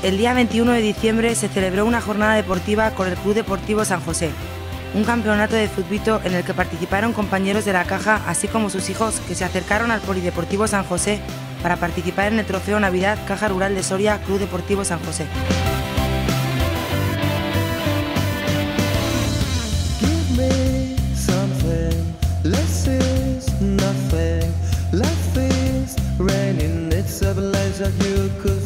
El día 21 de diciembre se celebró una jornada deportiva con el Club Deportivo San José, un campeonato de fútbol en el que participaron compañeros de la Caja, así como sus hijos, que se acercaron al Polideportivo San José para participar en el Trofeo Navidad Caja Rural de Soria Club Deportivo San José. Life is raining, it's a blaze that you could